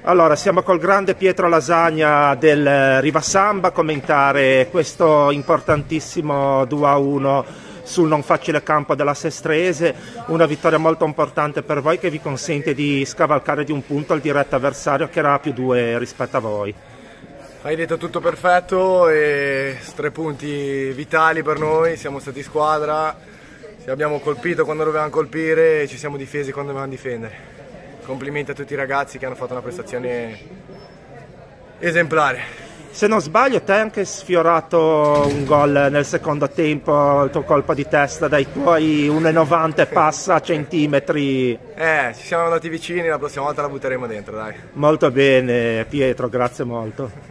Allora, siamo col grande Pietro Lasagna del Rivasamba a commentare questo importantissimo 2-1 sul non facile campo della Sestrese, una vittoria molto importante per voi che vi consente di scavalcare di un punto il diretto avversario che era a +2 rispetto a voi. Hai detto tutto perfetto e 3 punti vitali per noi, siamo stati squadra, abbiamo colpito quando dovevamo colpire e ci siamo difesi quando dovevamo difendere. Complimenti a tutti i ragazzi che hanno fatto una prestazione esemplare. Se non sbaglio te hai anche sfiorato un gol nel secondo tempo, il tuo colpo di testa dai tuoi 1,90 e passa centimetri. Ci siamo andati vicini, la prossima volta la butteremo dentro, dai. Molto bene Pietro, grazie molto.